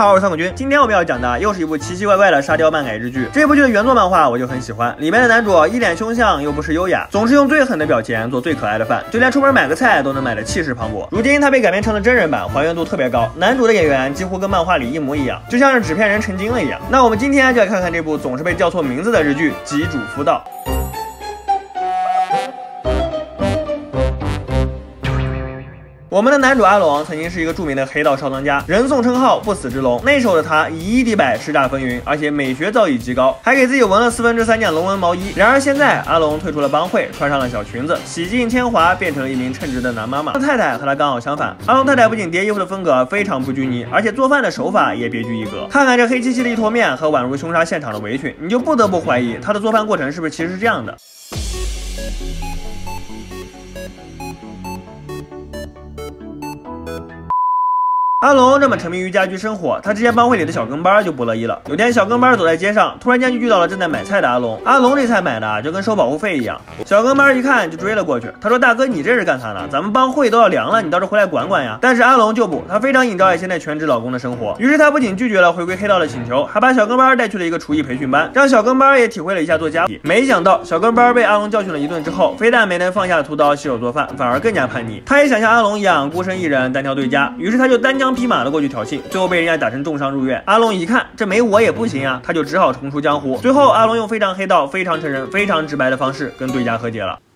好，我是三口君。今天我们要讲的又是一部奇奇怪怪的沙雕漫改日剧。这部剧的原作漫画我就很喜欢，里面的男主一脸凶相又不失优雅，总是用最狠的表情做最可爱的饭，就连出门买个菜都能买得气势磅礴。如今他被改编成了真人版，还原度特别高，男主的演员几乎跟漫画里一模一样，就像是纸片人成精了一样。那我们今天就来看看这部总是被叫错名字的日剧《吉主夫道》。我们的男主阿龙曾经是一个著名的黑道少当家，人送称号不死之龙。那时候的他以一敌百，叱咤风云，而且美学造诣极高，还给自己纹了3/4件龙纹毛衣。然而现在阿龙退出了帮会，穿上了小裙子，洗尽铅华，变成了一名称职的男妈妈。太太和他刚好相反，阿龙太太不仅叠衣服的风格非常不拘泥，而且做饭的手法也别具一格。看看这黑漆漆的一坨面和宛如凶杀现场的围裙，你就不得不怀疑他的做饭过程是不是其实是这样的。阿龙这么沉迷于家居生活，他之前帮会里的小跟班就不乐意了。有天小跟班走在街上，突然间就遇到了正在买菜的阿龙。阿龙这菜买的就跟收保护费一样。小跟班一看就追了过去，他说：“大哥，你这是干啥呢？咱们帮会都要凉了，你倒是回来管管呀！”但是阿龙就不，他非常引照现在全职老公的生活。于是他不仅拒绝了回归黑道的请求，还把小跟班带去了一个厨艺培训班，让小跟班也体会了一下做家务。没想到小跟班被阿龙教训了一顿之后，非但没能放下屠刀洗手做饭，反而更加叛逆。他也想像阿龙一样孤身一人单挑对家，于是他就单枪匹马的过去挑衅，最后被人家打成重伤入院。阿龙一看这没我也不行啊，他就只好重出江湖。最后阿龙用非常黑道、非常成人、非常直白的方式跟对家和解了。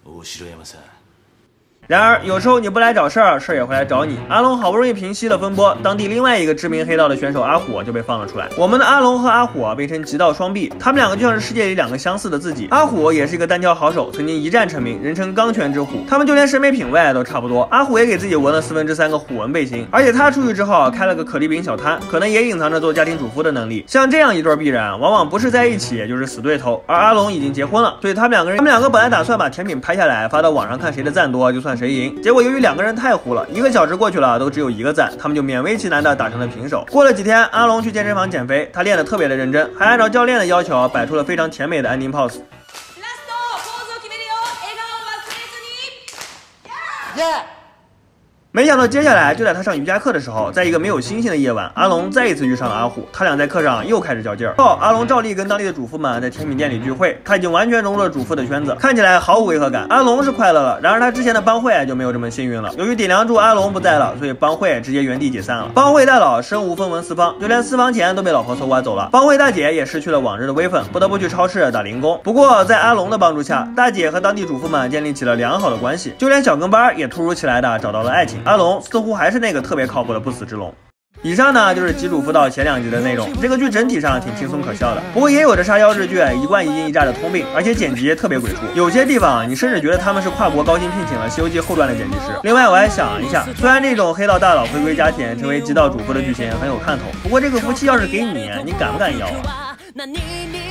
然而有时候你不来找事儿，事儿也会来找你。阿龙好不容易平息了风波，当地另外一个知名黑道的选手阿火就被放了出来。我们的阿龙和阿火被称极道双璧，他们两个就像是世界里两个相似的自己。阿火也是一个单挑好手，曾经一战成名，人称钢拳之虎。他们就连审美品味都差不多。阿虎也给自己纹了3/4个虎纹背心，而且他出狱之后开了个可丽饼小摊，可能也隐藏着做家庭主妇的能力。像这样一对必然，往往不是在一起就是死对头。而阿龙已经结婚了，所以他们两个本来打算把甜品拍下来发到网上看谁的赞多就算谁赢，结果由于两个人太糊了，1个小时过去了都只有1个赞，他们就勉为其难的打成了平手。过了几天，阿龙去健身房减肥，他练得特别的认真，还按照教练的要求摆出了非常甜美的安宁 pose。没想到接下来就在他上瑜伽课的时候，在一个没有星星的夜晚，阿龙再一次遇上了阿虎，他俩在课上又开始较劲儿。阿龙照例跟当地的主妇们在甜品店里聚会，他已经完全融入了主妇的圈子，看起来毫无违和感。阿龙是快乐了，然而他之前的帮会就没有这么幸运了。由于顶梁柱阿龙不在了，所以帮会直接原地解散了。帮会大佬身无分文私访，就连私房钱都被老婆搜刮走了。帮会大姐也失去了往日的威风，不得不去超市打零工。不过在阿龙的帮助下，大姐和当地主妇们建立起了良好的关系，就连小跟班也突如其来的找到了爱情。阿龙似乎还是那个特别靠谱的不死之龙。以上呢就是吉主夫道前2集的内容。这个剧整体上挺轻松可笑的，不过也有着沙雕日剧一贯一惊一乍的通病，而且剪辑特别鬼畜，有些地方你甚至觉得他们是跨国高薪聘请了《西游记》后传的剪辑师。另外我还想一下，虽然这种黑道大佬回归家庭成为极道主妇的剧情很有看头，不过这个福气要是给你，你敢不敢要啊？